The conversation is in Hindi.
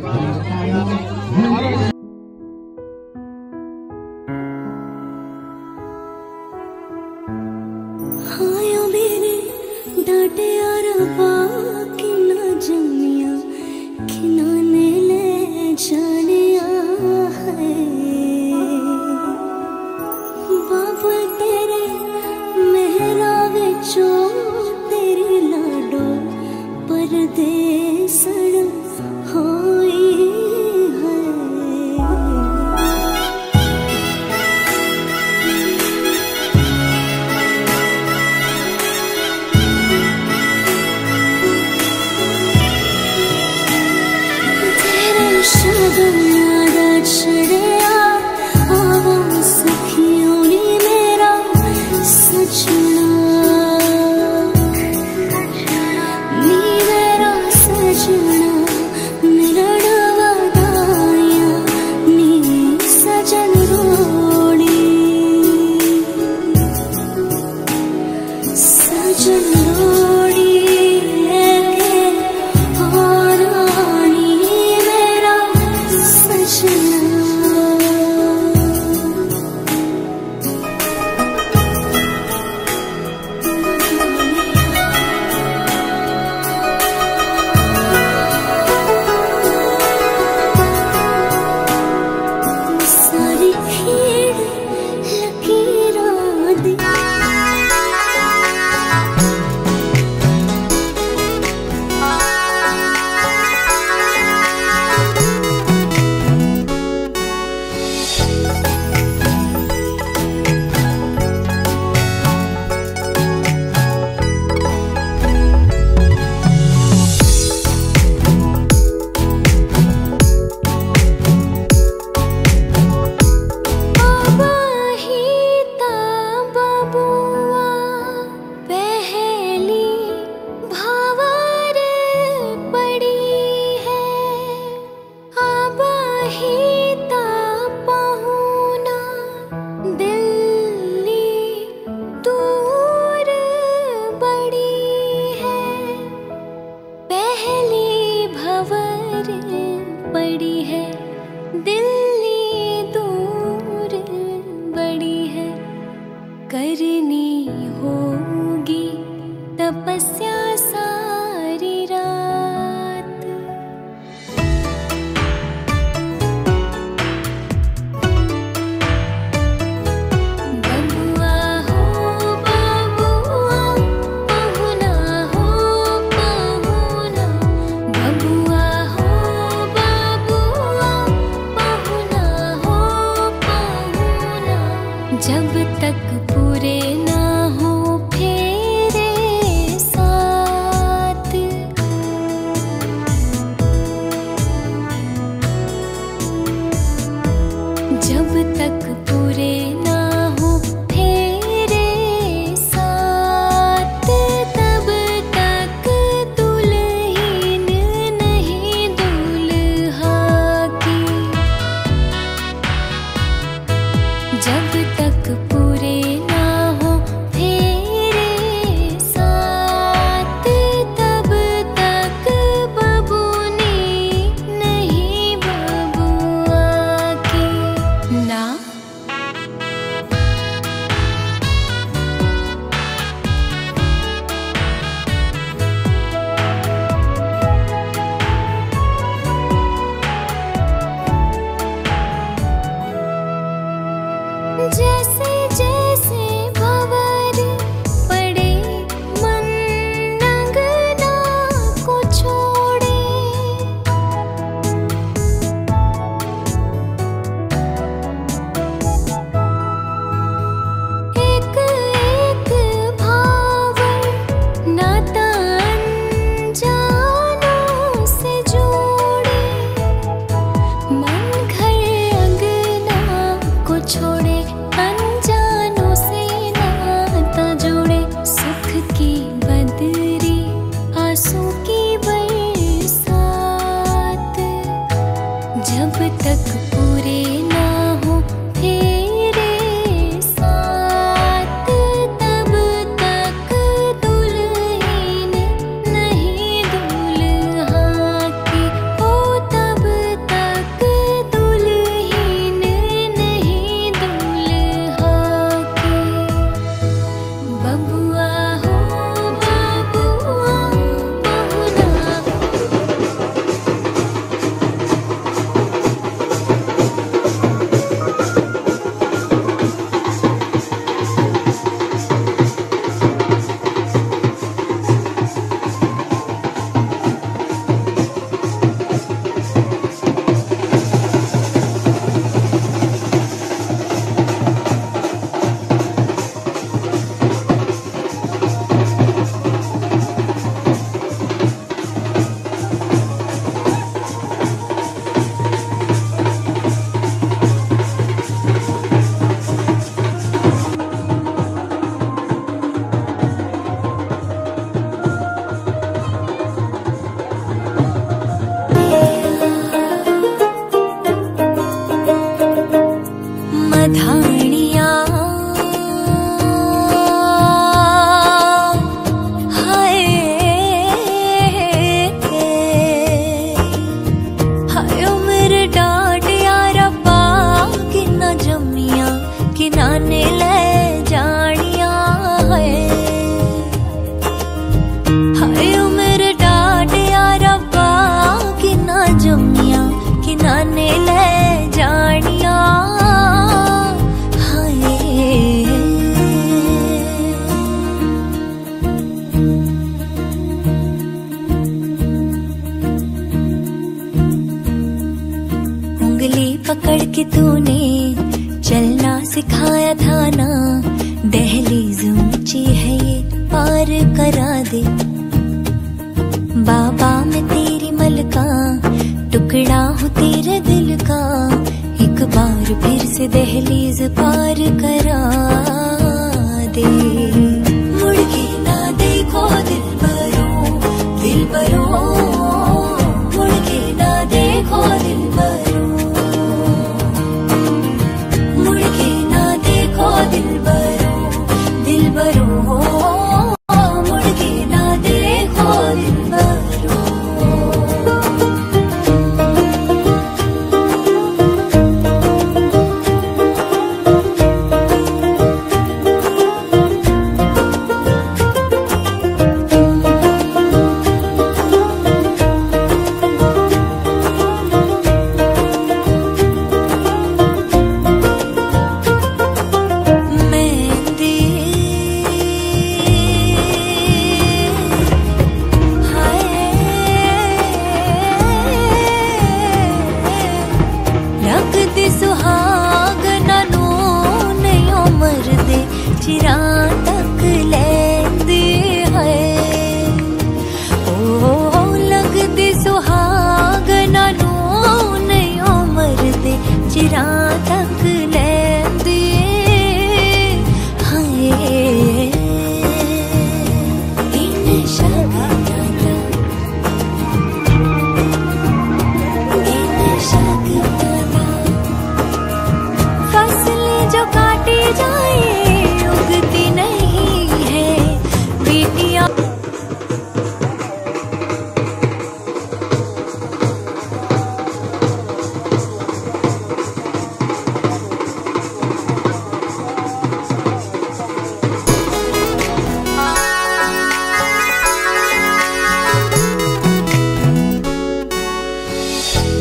डांटे और बाकी ना जमिया खिनाने ले जानिया है बाबा तेरे मेहरा विचो तेरी लाडो परदेसण होई बड़ी है दिल्ली दूर बड़ी है करनी होगी तपस्या सारी रात बबुआ हो बबुआ पहुना हो पहुना बबुआ जब तक पूरे ना हो फेरे साथ जब तक पूरे ना हो फेरे साथ तब तक दुल्हन नहीं दूल्हा की जब तक पूरे ना हो फेरे साथ तब तक बबूनी नहीं बबुआ की ना जैसे जैसे भंवर पड़े मन अंगना को छोड़े एक एक भावर नाता अनजानों से जोड़े मन घर अंगना को छोड़े अनजानों से नाता जोड़े सुख की बदरी आंसू की बरसात जब तक पूरे ना हो फेरे साथ तब तक दुल्हन नहीं दूल्हा की हो तब जुमिया कि नाने ले जानिया हाय। उंगली पकड़ के तूने चलना सिखाया था ना, दहलीज ऊंची है ये पार करा दे। बाबा मैं तेरी मलका, टुकड़ा हूँ तेरे दिल का, एक बार फिर से दहलीज पार करा दे। मुड़ के ना देखो दिल